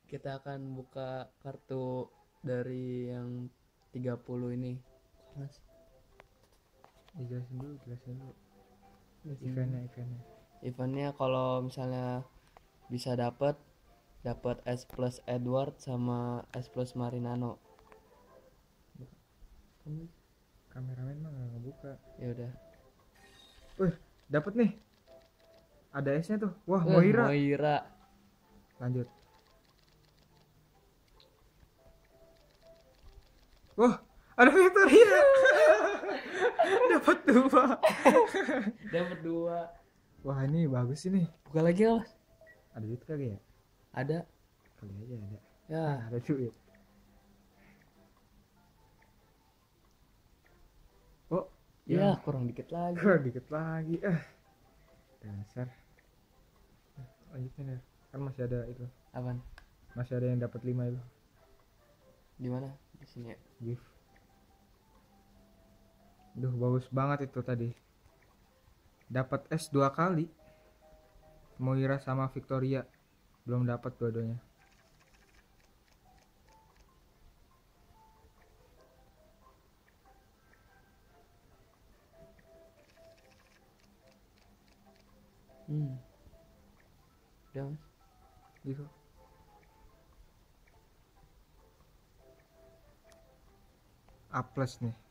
kita akan buka kartu dari yang 30 ini. Mas, Jelasin dulu. di Eventnya. eventnya kalau misalnya bisa dapat S plus Edward sama S plus Marinano. Kameramen mah nggak ngebuka. Ya udah. Dapat nih. Ada S-nya tuh. Wah, Moira. Moira. Lanjut. Wah, ada Victoria. Dapat 2. Dapat 2. Wah, ini bagus ini. Buka lagi lah, Mas. Ada duit kali ya? Ada. Kali aja ada. Ya. Ada duit. Oh, Ya, kurang dikit lagi. kurang dikit lagi. Dasar. Lanjutin ya. Kan masih ada itu. Apaan? Masih ada yang dapat 5 itu. Di mana? Di sini ya. Gift. Duh, bagus banget itu tadi. Dapat S 2 kali. Moira sama Victoria. Belum dapat dua-duanya. Udah, Mas. Gitu. A plus nih.